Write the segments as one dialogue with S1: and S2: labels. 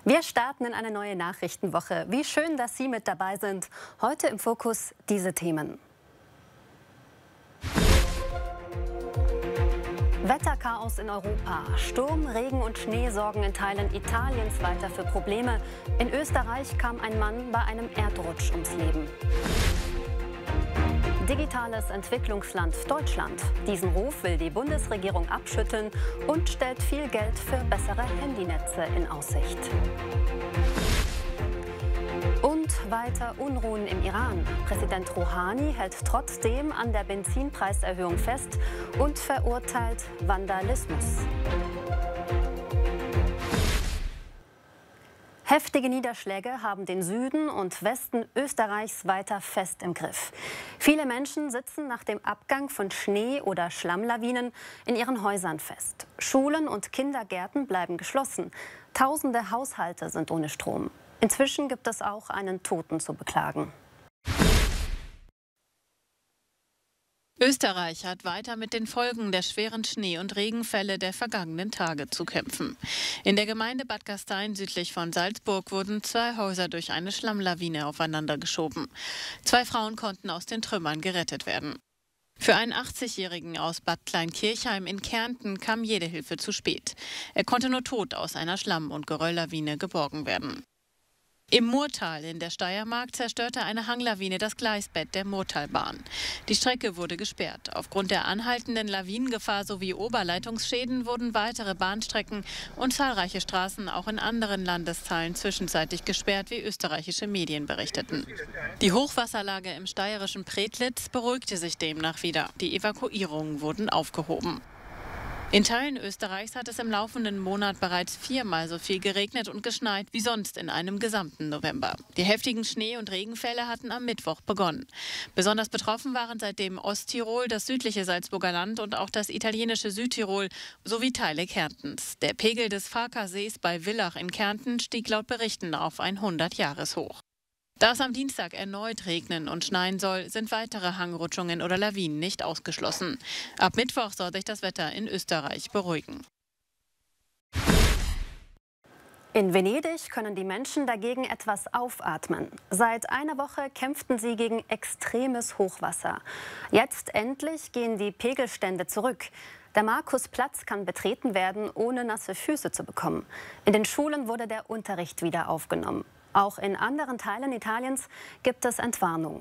S1: Wir starten in eine neue Nachrichtenwoche. Wie schön, dass Sie mit dabei sind. Heute im Fokus diese Themen. Wetterchaos in Europa. Sturm, Regen und Schnee sorgen in Teilen Italiens weiter für Probleme. In Österreich kam ein Mann bei einem Erdrutsch ums Leben. Digitales Entwicklungsland Deutschland. Diesen Ruf will die Bundesregierung abschütteln und stellt viel Geld für bessere Handynetze in Aussicht. Und weiter Unruhen im Iran. Präsident Rouhani hält trotzdem an der Benzinpreiserhöhung fest und verurteilt Vandalismus. Heftige Niederschläge haben den Süden und Westen Österreichs weiter fest im Griff. Viele Menschen sitzen nach dem Abgang von Schnee- oder Schlammlawinen in ihren Häusern fest. Schulen und Kindergärten bleiben geschlossen. Tausende Haushalte sind ohne Strom. Inzwischen gibt es auch einen Toten zu beklagen.
S2: Österreich hat weiter mit den Folgen der schweren Schnee- und Regenfälle der vergangenen Tage zu kämpfen. In der Gemeinde Bad Gastein südlich von Salzburg wurden 2 Häuser durch eine Schlammlawine aufeinander geschoben. 2 Frauen konnten aus den Trümmern gerettet werden. Für einen 80-Jährigen aus Bad Kleinkirchheim in Kärnten kam jede Hilfe zu spät. Er konnte nur tot aus einer Schlamm- und Gerölllawine geborgen werden. Im Murtal in der Steiermark zerstörte eine Hanglawine das Gleisbett der Murtalbahn. Die Strecke wurde gesperrt. Aufgrund der anhaltenden Lawinengefahr sowie Oberleitungsschäden wurden weitere Bahnstrecken und zahlreiche Straßen auch in anderen Landesteilen zwischenzeitlich gesperrt, wie österreichische Medien berichteten. Die Hochwasserlage im steirischen Predlitz beruhigte sich demnach wieder. Die Evakuierungen wurden aufgehoben. In Teilen Österreichs hat es im laufenden Monat bereits 4-mal so viel geregnet und geschneit wie sonst in einem gesamten November. Die heftigen Schnee- und Regenfälle hatten am Mittwoch begonnen. Besonders betroffen waren seitdem Osttirol, das südliche Salzburger Land und auch das italienische Südtirol sowie Teile Kärntens. Der Pegel des Farkasees bei Villach in Kärnten stieg laut Berichten auf ein 100-Jahreshoch. Da es am Dienstag erneut regnen und schneien soll, sind weitere Hangrutschungen oder Lawinen nicht ausgeschlossen. Ab Mittwoch soll sich das Wetter in Österreich beruhigen.
S1: In Venedig können die Menschen dagegen etwas aufatmen. Seit einer Woche kämpften sie gegen extremes Hochwasser. Jetzt endlich gehen die Pegelstände zurück. Der Markusplatz kann betreten werden, ohne nasse Füße zu bekommen. In den Schulen wurde der Unterricht wieder aufgenommen. Auch in anderen Teilen Italiens gibt es Entwarnung.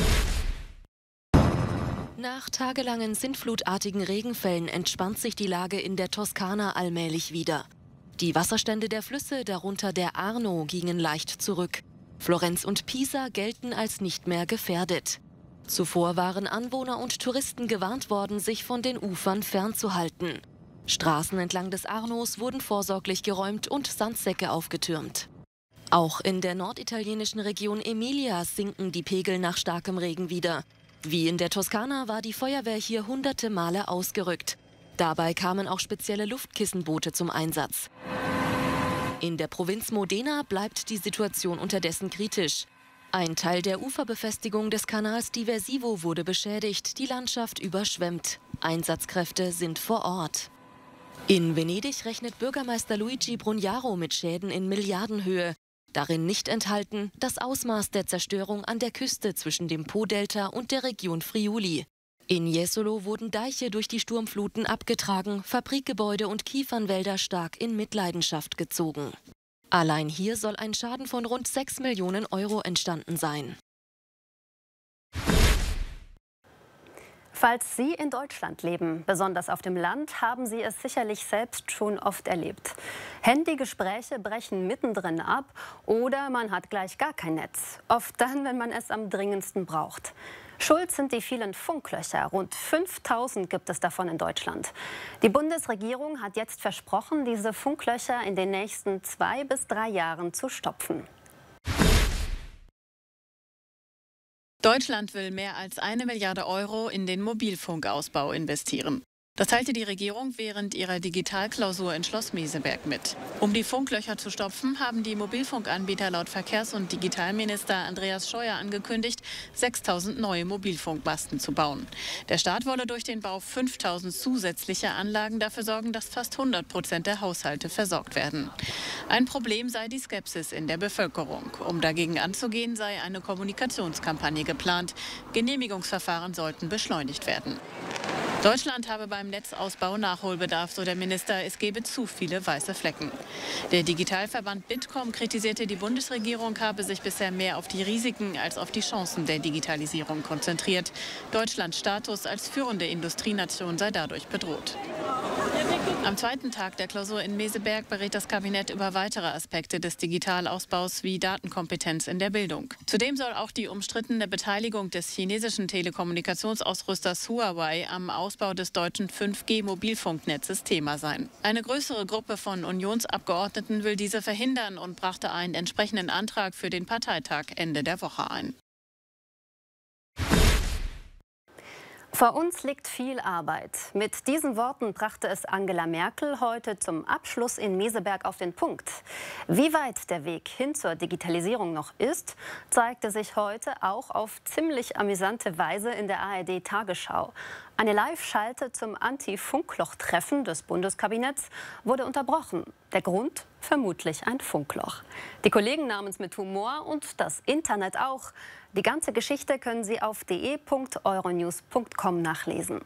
S3: Nach tagelangen sintflutartigen Regenfällen entspannt sich die Lage in der Toskana allmählich wieder. Die Wasserstände der Flüsse, darunter der Arno, gingen leicht zurück. Florenz und Pisa gelten als nicht mehr gefährdet. Zuvor waren Anwohner und Touristen gewarnt worden, sich von den Ufern fernzuhalten. Straßen entlang des Arnos wurden vorsorglich geräumt und Sandsäcke aufgetürmt. Auch in der norditalienischen Region Emilia sinken die Pegel nach starkem Regen wieder. Wie in der Toskana war die Feuerwehr hier hunderte Male ausgerückt. Dabei kamen auch spezielle Luftkissenboote zum Einsatz. In der Provinz Modena bleibt die Situation unterdessen kritisch. Ein Teil der Uferbefestigung des Kanals Diversivo wurde beschädigt, die Landschaft überschwemmt. Einsatzkräfte sind vor Ort. In Venedig rechnet Bürgermeister Luigi Brugnaro mit Schäden in Milliardenhöhe. Darin nicht enthalten das Ausmaß der Zerstörung an der Küste zwischen dem Po-Delta und der Region Friuli. In Jesolo wurden Deiche durch die Sturmfluten abgetragen, Fabrikgebäude und Kiefernwälder stark in Mitleidenschaft gezogen. Allein hier soll ein Schaden von rund 6 Millionen Euro entstanden sein.
S1: Falls Sie in Deutschland leben, besonders auf dem Land, haben Sie es sicherlich selbst schon oft erlebt. Handygespräche brechen mittendrin ab oder man hat gleich gar kein Netz. Oft dann, wenn man es am dringendsten braucht. Schuld sind die vielen Funklöcher. Rund 5000 gibt es davon in Deutschland. Die Bundesregierung hat jetzt versprochen, diese Funklöcher in den nächsten 2 bis 3 Jahren zu stopfen.
S2: Deutschland will mehr als 1 Milliarde Euro in den Mobilfunkausbau investieren. Das teilte die Regierung während ihrer Digitalklausur in Schloss Meseberg mit. Um die Funklöcher zu stopfen, haben die Mobilfunkanbieter laut Verkehrs- und Digitalminister Andreas Scheuer angekündigt, 6.000 neue Mobilfunkmasten zu bauen. Der Staat wolle durch den Bau 5.000 zusätzliche Anlagen dafür sorgen, dass fast 100% der Haushalte versorgt werden. Ein Problem sei die Skepsis in der Bevölkerung. Um dagegen anzugehen, sei eine Kommunikationskampagne geplant. Genehmigungsverfahren sollten beschleunigt werden. Deutschland habe beim Netzausbau Nachholbedarf, so der Minister. Es gebe zu viele weiße Flecken. Der Digitalverband Bitkom kritisierte, die Bundesregierung habe sich bisher mehr auf die Risiken als auf die Chancen der Digitalisierung konzentriert. Deutschlands Status als führende Industrienation sei dadurch bedroht. Am zweiten Tag der Klausur in Meseberg berät das Kabinett über weitere Aspekte des Digitalausbaus wie Datenkompetenz in der Bildung. Zudem soll auch die umstrittene Beteiligung des chinesischen Telekommunikationsausrüsters Huawei am Ausbau des deutschen 5G-Mobilfunknetzes Thema sein. Eine größere Gruppe von Unionsabgeordneten will diese verhindern und brachte einen entsprechenden Antrag für den Parteitag Ende der Woche ein.
S1: Vor uns liegt viel Arbeit. Mit diesen Worten brachte es Angela Merkel heute zum Abschluss in Meseberg auf den Punkt. Wie weit der Weg hin zur Digitalisierung noch ist, zeigte sich heute auch auf ziemlich amüsante Weise in der ARD-Tagesschau. Eine Live-Schalte zum Anti-Funkloch-Treffen des Bundeskabinetts wurde unterbrochen. Der Grund? Vermutlich ein Funkloch. Die Kollegen nahmen es mit Humor und das Internet auch. Die ganze Geschichte können Sie auf de.euronews.com nachlesen.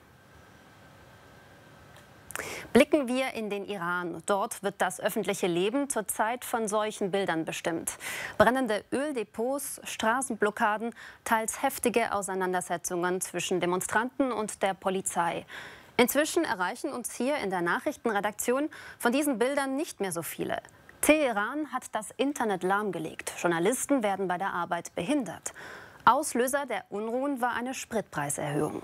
S1: Blicken wir in den Iran. Dort wird das öffentliche Leben zurzeit von solchen Bildern bestimmt. Brennende Öldepots, Straßenblockaden, teils heftige Auseinandersetzungen zwischen Demonstranten und der Polizei. Inzwischen erreichen uns hier in der Nachrichtenredaktion von diesen Bildern nicht mehr so viele. Teheran hat das Internet lahmgelegt. Journalisten werden bei der Arbeit behindert. Auslöser der Unruhen war eine Spritpreiserhöhung.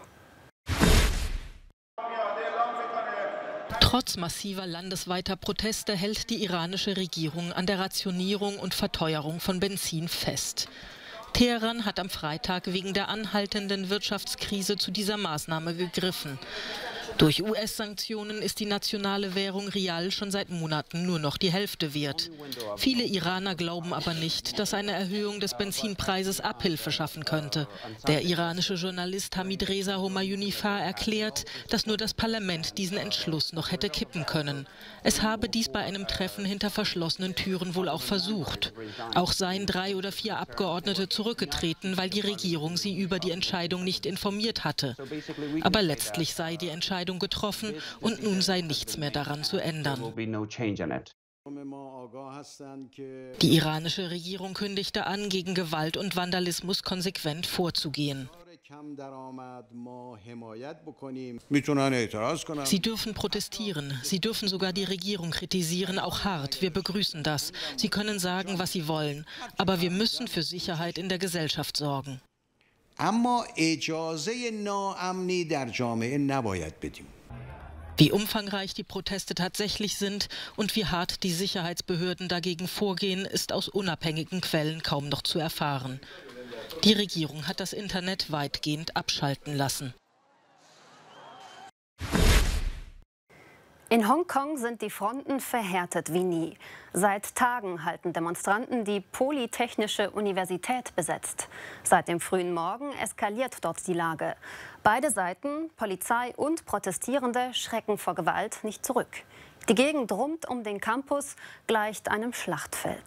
S4: Trotz massiver landesweiter Proteste hält die iranische Regierung an der Rationierung und Verteuerung von Benzin fest. Teheran hat am Freitag wegen der anhaltenden Wirtschaftskrise zu dieser Maßnahme gegriffen. Durch US-Sanktionen ist die nationale Währung Rial schon seit Monaten nur noch die Hälfte wert. Viele Iraner glauben aber nicht, dass eine Erhöhung des Benzinpreises Abhilfe schaffen könnte. Der iranische Journalist Hamid Reza Homayounifar erklärt, dass nur das Parlament diesen Entschluss noch hätte kippen können. Es habe dies bei einem Treffen hinter verschlossenen Türen wohl auch versucht. Auch seien 3 oder 4 Abgeordnete zurückgetreten, weil die Regierung sie über die Entscheidung nicht informiert hatte. Aber letztlich sei die Entscheidung getroffen und nun sei nichts mehr daran zu ändern. Die iranische Regierung kündigte an, gegen Gewalt und Vandalismus konsequent vorzugehen. Sie dürfen protestieren, Sie dürfen sogar die Regierung kritisieren, auch hart. Wir begrüßen das. Sie können sagen, was Sie wollen. Aber wir müssen für Sicherheit in der Gesellschaft sorgen. Wie umfangreich die Proteste tatsächlich sind und wie hart die Sicherheitsbehörden dagegen vorgehen, ist aus unabhängigen Quellen kaum noch zu erfahren. Die Regierung hat das Internet weitgehend abschalten lassen.
S1: In Hongkong sind die Fronten verhärtet wie nie. Seit Tagen halten Demonstranten die Polytechnische Universität besetzt. Seit dem frühen Morgen eskaliert dort die Lage. Beide Seiten, Polizei und Protestierende, schrecken vor Gewalt nicht zurück. Die Gegend rund um den Campus gleicht einem Schlachtfeld.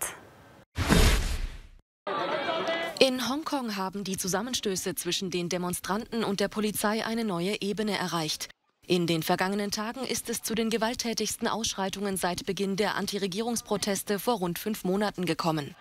S3: In Hongkong haben die Zusammenstöße zwischen den Demonstranten und der Polizei eine neue Ebene erreicht. In den vergangenen Tagen ist es zu den gewalttätigsten Ausschreitungen seit Beginn der Antiregierungsproteste vor rund 5 Monaten gekommen.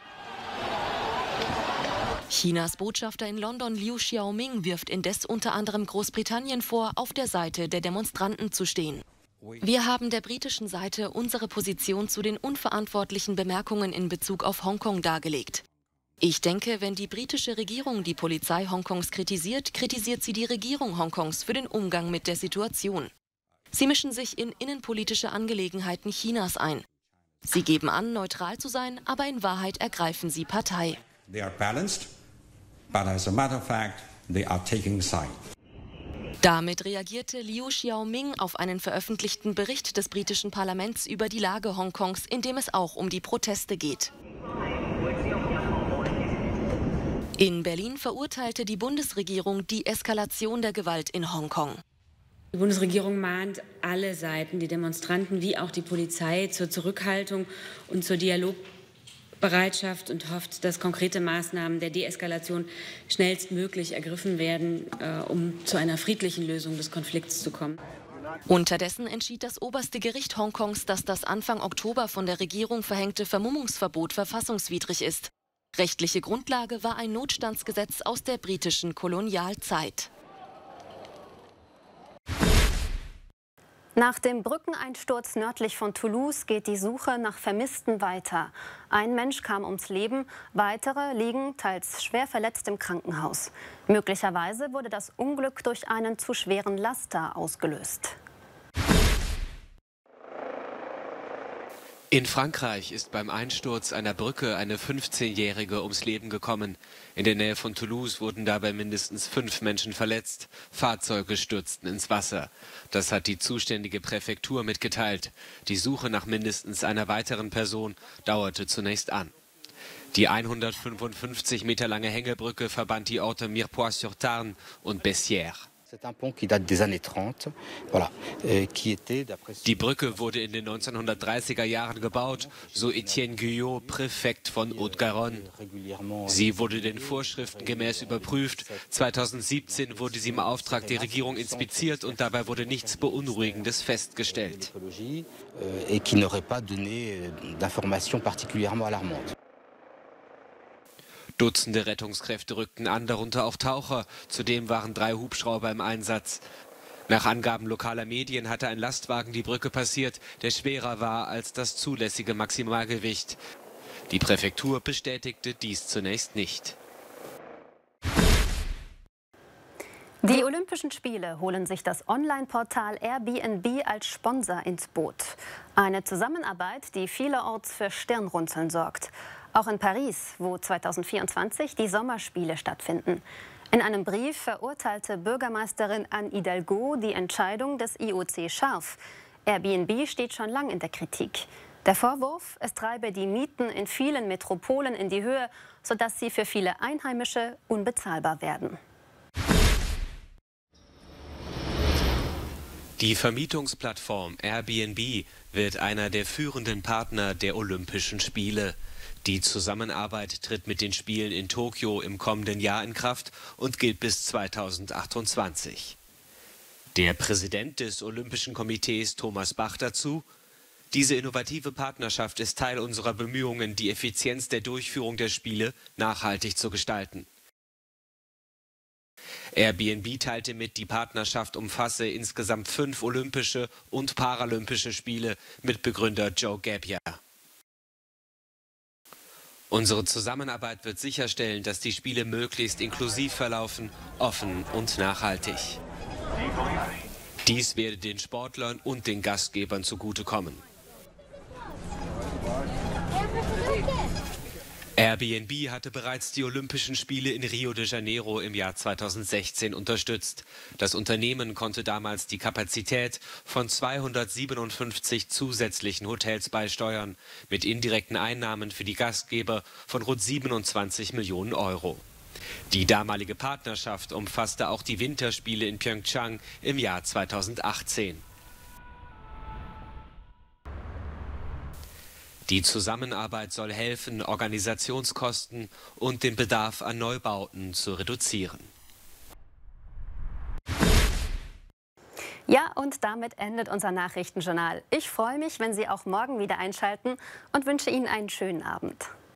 S3: Chinas Botschafter in London Liu Xiaoming wirft indes unter anderem Großbritannien vor, auf der Seite der Demonstranten zu stehen. Wir haben der britischen Seite unsere Position zu den unverantwortlichen Bemerkungen in Bezug auf Hongkong dargelegt. Ich denke, wenn die britische Regierung die Polizei Hongkongs kritisiert, kritisiert sie die Regierung Hongkongs für den Umgang mit der Situation. Sie mischen sich in innenpolitische Angelegenheiten Chinas ein. Sie geben an, neutral zu sein, aber in Wahrheit ergreifen sie Partei.
S5: They are balanced, but as a matter of fact, they are taking side.
S3: Damit reagierte Liu Xiaoming auf einen veröffentlichten Bericht des britischen Parlaments über die Lage Hongkongs, in dem es auch um die Proteste geht. In Berlin verurteilte die Bundesregierung die Eskalation der Gewalt in Hongkong.
S5: Die Bundesregierung mahnt alle Seiten, die Demonstranten wie auch die Polizei, zur Zurückhaltung und zur Dialogbereitschaft und hofft, dass konkrete Maßnahmen der Deeskalation schnellstmöglich ergriffen werden, um zu einer friedlichen Lösung des Konflikts zu kommen.
S3: Unterdessen entschied das oberste Gericht Hongkongs, dass das Anfang Oktober von der Regierung verhängte Vermummungsverbot verfassungswidrig ist. Rechtliche Grundlage war ein Notstandsgesetz aus der britischen Kolonialzeit.
S1: Nach dem Brückeneinsturz nördlich von Toulouse geht die Suche nach Vermissten weiter. Ein Mensch kam ums Leben, weitere liegen teils schwer verletzt im Krankenhaus. Möglicherweise wurde das Unglück durch einen zu schweren Laster ausgelöst.
S6: In Frankreich ist beim Einsturz einer Brücke eine 15-Jährige ums Leben gekommen. In der Nähe von Toulouse wurden dabei mindestens 5 Menschen verletzt. Fahrzeuge stürzten ins Wasser. Das hat die zuständige Präfektur mitgeteilt. Die Suche nach mindestens einer weiteren Person dauerte zunächst an. Die 155 Meter lange Hängebrücke verband die Orte Mirepoix-sur-Tarn und Bessières. Die Brücke wurde in den 1930er Jahren gebaut, so Etienne Guyot, Präfekt von Haute-Garonne. Sie wurde den Vorschriften gemäß überprüft. 2017 wurde sie im Auftrag der Regierung inspiziert und dabei wurde nichts Beunruhigendes festgestellt. Dutzende Rettungskräfte rückten an, darunter auch Taucher. Zudem waren 3 Hubschrauber im Einsatz. Nach Angaben lokaler Medien hatte ein Lastwagen die Brücke passiert, der schwerer war als das zulässige Maximalgewicht. Die Präfektur bestätigte dies zunächst nicht.
S1: Die Olympischen Spiele holen sich das Online-Portal Airbnb als Sponsor ins Boot. Eine Zusammenarbeit, die vielerorts für Stirnrunzeln sorgt. Auch in Paris, wo 2024 die Sommerspiele stattfinden. In einem Brief verurteilte Bürgermeisterin Anne Hidalgo die Entscheidung des IOC scharf. Airbnb steht schon lang in der Kritik. Der Vorwurf, es treibe die Mieten in vielen Metropolen in die Höhe, sodass sie für viele Einheimische unbezahlbar werden.
S6: Die Vermietungsplattform Airbnb wird einer der führenden Partner der Olympischen Spiele. Die Zusammenarbeit tritt mit den Spielen in Tokio im kommenden Jahr in Kraft und gilt bis 2028. Der Präsident des Olympischen Komitees, Thomas Bach, dazu: Diese innovative Partnerschaft ist Teil unserer Bemühungen, die Effizienz der Durchführung der Spiele nachhaltig zu gestalten. Airbnb teilte mit, die Partnerschaft umfasse insgesamt 5 olympische und paralympische Spiele, mit Begründer Joe Gebbia. Unsere Zusammenarbeit wird sicherstellen, dass die Spiele möglichst inklusiv verlaufen, offen und nachhaltig. Dies werde den Sportlern und den Gastgebern zugutekommen. Airbnb hatte bereits die Olympischen Spiele in Rio de Janeiro im Jahr 2016 unterstützt. Das Unternehmen konnte damals die Kapazität von 257 zusätzlichen Hotels beisteuern, mit indirekten Einnahmen für die Gastgeber von rund 27 Millionen Euro. Die damalige Partnerschaft umfasste auch die Winterspiele in Pyeongchang im Jahr 2018. Die Zusammenarbeit soll helfen, Organisationskosten und den Bedarf an Neubauten zu reduzieren.
S1: Ja, und damit endet unser Nachrichtenjournal. Ich freue mich, wenn Sie auch morgen wieder einschalten und wünsche Ihnen einen schönen Abend.